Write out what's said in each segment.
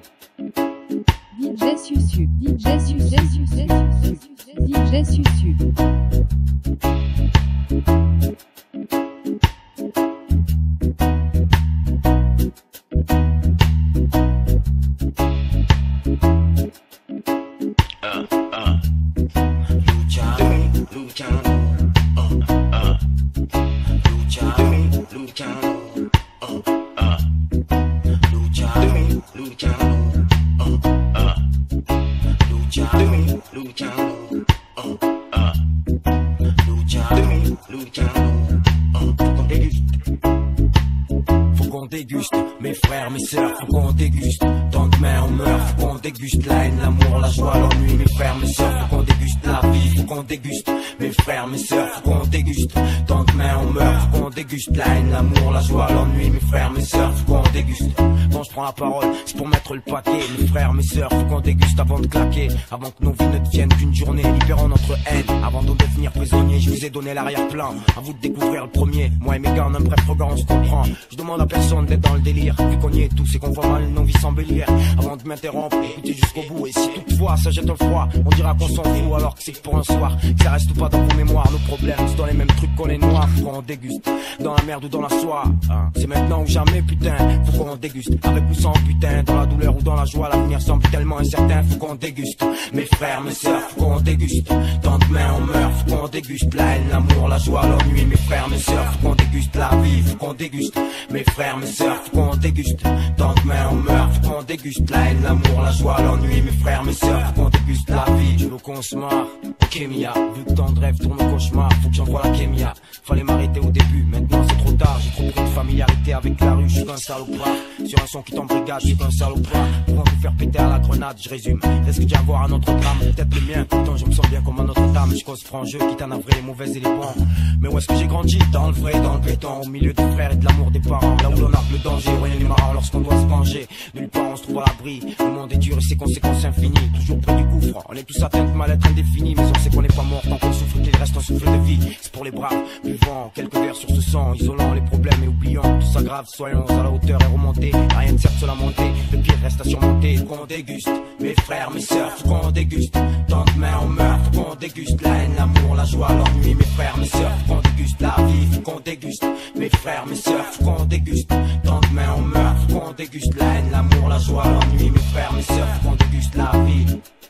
DJ Susu, DJ Susu, DJ Susu. Faut qu'on déguste, mes frères, mes sœurs, faut qu'on déguste. Tant de mains on meurt, faut qu'on déguste la haine, l'amour, la joie, l'ennui, mes frères, mes sœurs, faut qu'on déguste la vie, faut qu'on déguste. Mes frères, mes sœurs, faut qu'on déguste. Tant de mains on meurt, faut qu'on déguste la haine, l'amour, la joie, l'ennui, mes frères, mes sœurs, faut qu'on déguste. Quand je prends la parole, c'est pour mettre le paquet. Mes frères, mes sœurs, faut qu'on déguste avant de claquer. Avant que nos vies ne deviennent qu'une journée, libérons notre haine. Avant de devenir prisonnier, je vous ai donné l'arrière-plan. À vous de découvrir le premier. Moi et mes gars, en un bref regard, on se comprend. Je demande à personne d'être dans le délire. Vu qu'on y est tous et qu'on voit mal nos vies s'embellir. Avant de m'interrompre, écoutez jusqu'au bout. Et si toutefois ça jette le froid, on dira qu'on s'en fout alors que c'est que pour un soir. Que ça reste ou pas dans vos mémoires, nos problèmes, c'est dans les mêmes trucs qu'on est noirs. Faut qu'on déguste, dans la merde ou dans la soie. C'est maintenant ou jamais, putain. Faut qu'on déguste, avec ou sans putain. Dans la douleur ou dans la joie, l'avenir semble tellement incertain. Faut qu'on déguste, mes frères, mes sœurs, faut qu'on déguste. Tant de mains on meurt, faut qu'on déguste. La haine, l'amour, la joie, l'ennui, mes frères, mes sœurs, faut qu'on déguste. La vie, faut qu'on déguste. Mes frères, mes sœurs, faut qu'on déguste. Tant de mains on meurt, faut qu'on déguste. La haine, l'amour, la joie, l'ennui, mes frères, mes sœurs, faut qu'on déguste. La vie, tu veux qu'on se marre? Ok Mia, vu que tant de rêves tournent au cauchemar, faut que j'envoie la kémia. Fallait m'arrêter au début, maintenant c'est trop tard. J'ai trop pris de familiarité avec la rue, je suis qu'un salopard. Sur un son qui t'embrigade, je suis qu'un salopard. Pour tout faire péter à la grenade, je résume. Est-ce que tu vas voir un autre drame? Peut-être le mien, pourtant je me sens bien comme un autre dame. Je cause franc jeu, quitte à navrer les mauvais et les bons. Mais où est-ce que j'ai grandi? Dans le vrai, dans le béton, au milieu des frères et de l'amour des parents. Là où l'on arque le danger, rien n'est marrant lorsqu'on doit se venger. Nulle part on se trouve à l'abri, le monde est dur et ses conséquences infinies. Toujours près du gouffre, on est tous atteints de mal-être indéfini. Mais on sait qu'on n'est pas mort tant qu'on souffre, qu'il reste un souffle de vie. C'est pour les braves, buvant quelques verres sur ce sang, isolant les problèmes et oubliant tout ça grave. Soyons à la hauteur et remonter, rien ne sert de se lamenter. Le pire reste à surmonter, faut qu'on déguste. Mes frères, mes sœurs, faut qu'on déguste. Tant de mains on meurt, faut qu'on déguste. La haine, l'amour, la joie, l'ennui, mes frères, mes sœurs, faut qu'on déguste. La vie, faut qu'on déguste. Mes frères, mes sœurs, faut qu'on déguste. Tant de mains on meurt, faut qu'on déguste. La haine, l'amour, la joie, l'ennui, mes frères, mes sœurs, faut qu'on déguste. La vie,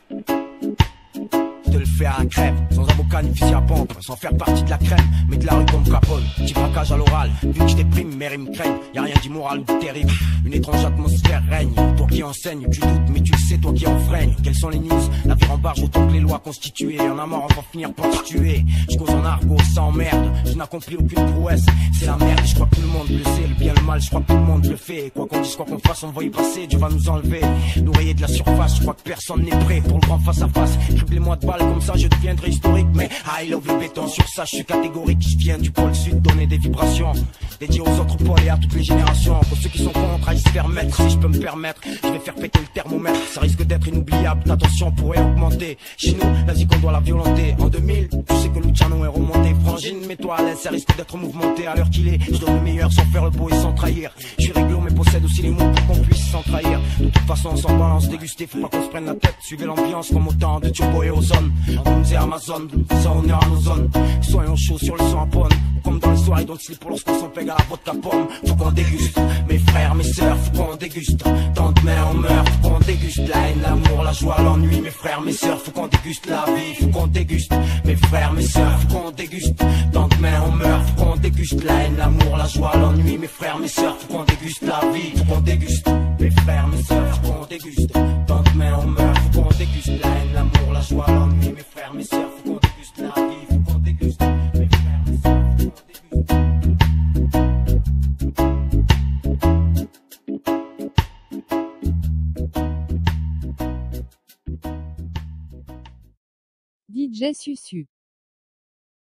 je te le fais à la crève, sans avocat ni fusil à pompe, sans faire partie de la crème, mais de la rue comme Capone. Petit braquage à l'oral, vu que je déprime, mes rimes craignent. Y'a rien d'immoral ou de terrible, une étrange atmosphère règne. Toi qui enseignes, tu doutes, mais tu le sais, toi qui enfreignes. Quelles sont les news? La vie rembarge autant que les lois constituées. Y'en a marre, on va finir par se tuer. Je cause en argot, sans merde, je n'accomplis aucune prouesse. C'est la merde et je crois que tout le monde le sait. Le bien, le mal, je crois que tout le monde le fait. Quoi qu'on dise, quoi qu'on fasse, on va y passer. Dieu va nous enlever, nous rayer de la surface. Je crois que personne n'est prêt pour le grand face à face. Criblez-moi de balles, comme ça je deviendrai historique. Mais I love le béton, sur ça je suis catégorique. Je viens du pôle sud donner des vibrations dédiées aux autres pôles et à toutes les générations. Pour ceux qui sont contre, aillent se faire mettre. Si je peux me permettre, je vais faire péter le thermomètre. Ça risque d'être inoubliable, ta tension pourrait augmenter. Chez nous, la zik on doit la violenter. En 2000, tu sais que Luciano est remonté. Frangine, mets-toi à l'aise, ça risque d'être mouvementé. À l'heure qu'il est, je donne le meilleur sans faire le beau et sans trahir. Je suis réglo mais possède aussi les mots pour qu'on puisse s'en trahir. De toute façon on s'en balance, déguster, faut pas qu'on se prenne la tête. Suivez l'ambiance comme autant de turbo et ozone. On nous est Amazon, ça on est à nos zones. Soyons chauds sur le son à bonne. Comme dans les soirées don't slip pour lorsqu'on s'en pègue à la vodka pomme. Faut qu'on déguste, mes frères, mes sœurs, faut qu'on déguste. Tant de mains on meurt, faut qu'on déguste. La haine, l'amour, la joie, l'ennui, mes frères, mes sœurs, faut qu'on déguste. La vie, faut qu'on déguste. Mes frères, mes sœurs, faut qu'on déguste. Tant de mains on meurt, faut qu'on déguste. La haine, l'amour, la joie, l'ennui, mes frères, mes sœurs, faut qu'on déguste. La vie, faut qu'on déguste. Mes frères, mes sœurs, faut qu'on déguste. Tant de mains on meurt, faut qu'on déguste. La haine, l'amour, la joie, l'ennui, mes frères, mes sœurs, faut qu'on déguste. La vie, faut qu'on déguste. Mes frères, mes sœurs, faut qu'on déguste. DJ Susu.